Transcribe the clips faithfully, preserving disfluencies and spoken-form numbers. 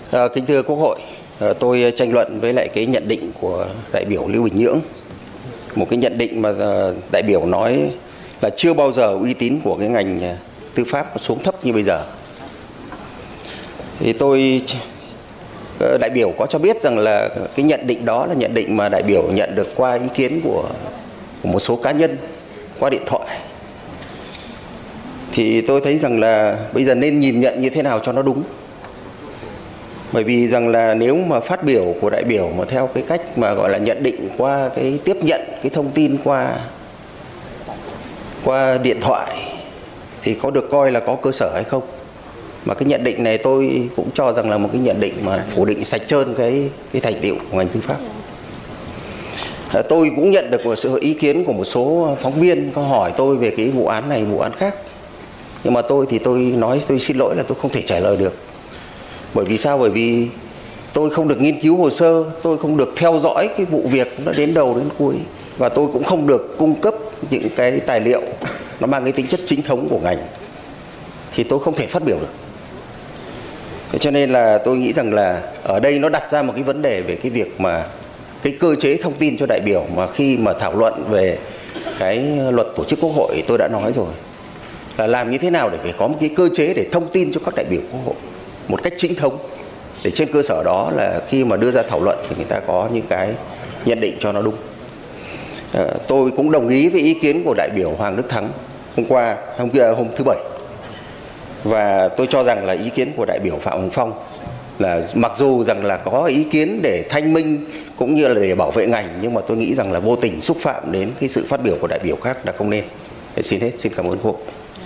À, kính thưa Quốc hội, à, tôi tranh luận với lại cái nhận định của đại biểu Lưu Bình Nhưỡng. Một cái nhận định mà à, đại biểu nói là chưa bao giờ uy tín của cái ngành tư pháp xuống thấp như bây giờ. Thì tôi à, đại biểu có cho biết rằng là cái nhận định đó là nhận định mà đại biểu nhận được qua ý kiến của, của một số cá nhân qua điện thoại. Thì tôi thấy rằng là bây giờ nên nhìn nhận như thế nào cho nó đúng. Bởi vì rằng là nếu mà phát biểu của đại biểu mà theo cái cách mà gọi là nhận định qua cái tiếp nhận cái thông tin qua qua điện thoại thì có được coi là có cơ sở hay không? Mà cái nhận định này tôi cũng cho rằng là một cái nhận định mà phủ định sạch trơn cái cái thành tựu của ngành tư pháp. À, tôi cũng nhận được một sự ý kiến của một số phóng viên có hỏi tôi về cái vụ án này, vụ án khác. Nhưng mà tôi thì tôi nói tôi xin lỗi là tôi không thể trả lời được. Bởi vì sao? Bởi vì tôi không được nghiên cứu hồ sơ, tôi không được theo dõi cái vụ việc nó đến đầu đến cuối, và tôi cũng không được cung cấp những cái tài liệu nó mang cái tính chất chính thống của ngành, thì tôi không thể phát biểu được. Thế cho nên là tôi nghĩ rằng là ở đây nó đặt ra một cái vấn đề về cái việc mà cái cơ chế thông tin cho đại biểu, mà khi mà thảo luận về cái luật tổ chức Quốc hội tôi đã nói rồi, là làm như thế nào để phải có một cái cơ chế để thông tin cho các đại biểu Quốc hội một cách chính thống, để trên cơ sở đó là khi mà đưa ra thảo luận thì người ta có những cái nhận định cho nó đúng. À, tôi cũng đồng ý với ý kiến của đại biểu Hoàng Đức Thắng hôm qua, hôm kia, hôm thứ Bảy, và tôi cho rằng là ý kiến của đại biểu Phạm Hồng Phong là mặc dù rằng là có ý kiến để thanh minh cũng như là để bảo vệ ngành, nhưng mà tôi nghĩ rằng là vô tình xúc phạm đến cái sự phát biểu của đại biểu khác là không nên. Để xin hết, xin cảm ơn Quốc hội.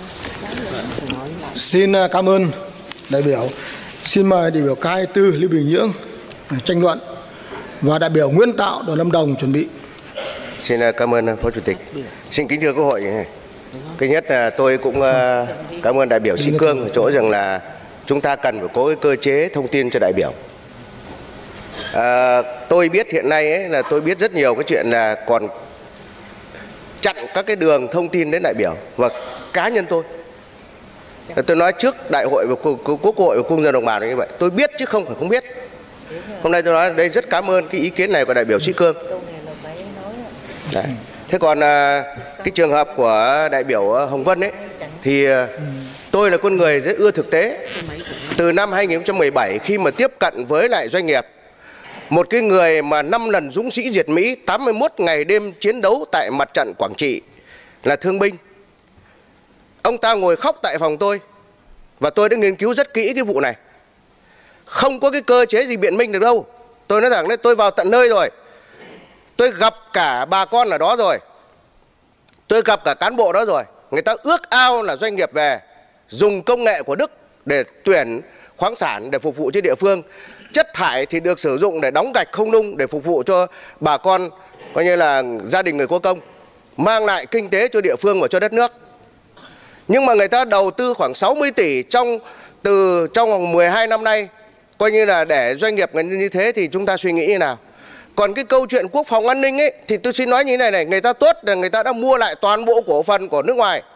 Xin cảm ơn đại biểu. Xin mời đại biểu K hai mươi tư Lưu Bình Nhưỡng tranh luận, và đại biểu Nguyễn Tạo đoàn Lâm Đồng chuẩn bị. Xin cảm ơn Phó Chủ tịch. Xin kính thưa Quốc hội. Thứ nhất là tôi cũng cảm ơn đại biểu Sĩ Cương ở chỗ rằng là chúng ta cần phải có cái cơ chế thông tin cho đại biểu. À, tôi biết hiện nay ấy, là tôi biết rất nhiều cái chuyện là còn chặn các cái đường thông tin đến đại biểu, và cá nhân tôi tôi nói trước đại hội và Quốc hội và công dân đồng bào như vậy, tôi biết chứ không phải không biết. Hôm nay tôi nói đây rất cảm ơn cái ý kiến này của đại biểu Sĩ Cương. Đấy. Thế còn cái trường hợp của đại biểu Hồng Vân ấy, thì tôi là con người rất ưa thực tế. Từ năm hai nghìn không trăm mười bảy khi mà tiếp cận với lại doanh nghiệp, một cái người mà năm lần dũng sĩ diệt Mỹ, tám mươi mốt ngày đêm chiến đấu tại mặt trận Quảng Trị, là thương binh. Ông ta ngồi khóc tại phòng tôi, và tôi đã nghiên cứu rất kỹ cái vụ này. Không có cái cơ chế gì biện minh được đâu. Tôi nói rằng đấy, tôi vào tận nơi rồi, tôi gặp cả bà con ở đó rồi, tôi gặp cả cán bộ đó rồi. Người ta ước ao là doanh nghiệp về dùng công nghệ của Đức để tuyển khoáng sản để phục vụ cho địa phương. Chất thải thì được sử dụng để đóng gạch không nung để phục vụ cho bà con, coi như là gia đình người có công, mang lại kinh tế cho địa phương và cho đất nước. Nhưng mà người ta đầu tư khoảng sáu mươi tỷ trong từ trong vòng mười hai năm nay, coi như là để doanh nghiệp như thế, thì chúng ta suy nghĩ như nào? Còn cái câu chuyện quốc phòng an ninh ấy, thì tôi xin nói như thế này này, người ta tốt là người ta đã mua lại toàn bộ cổ phần của nước ngoài.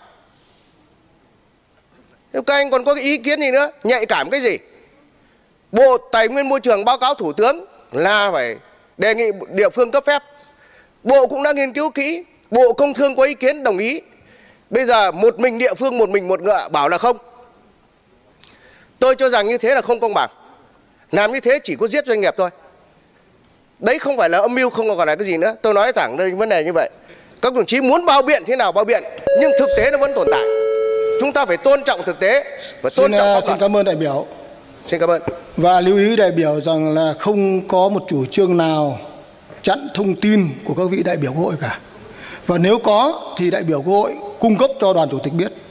Các anh còn có cái ý kiến gì nữa? Nhạy cảm cái gì? Bộ Tài nguyên Môi trường báo cáo Thủ tướng là phải đề nghị địa phương cấp phép. Bộ cũng đã nghiên cứu kỹ, Bộ Công Thương có ý kiến đồng ý. Bây giờ một mình địa phương, một mình một ngựa bảo là không. Tôi cho rằng như thế là không công bằng. Làm như thế chỉ có giết doanh nghiệp thôi. Đấy không phải là âm mưu, không còn là cái gì nữa. Tôi nói thẳng đây vấn đề như vậy. Các đồng chí muốn bao biện thế nào bao biện, nhưng thực tế nó vẫn tồn tại. Chúng ta phải tôn trọng thực tế và tôn xin, trọng pháp luật. Xin cảm ơn đại biểu. Xin cảm ơn. Và lưu ý đại biểu rằng là không có một chủ trương nào chặn thông tin của các vị đại biểu Quốc hội cả. Và nếu có thì đại biểu Quốc hội cung cấp cho đoàn chủ tịch biết.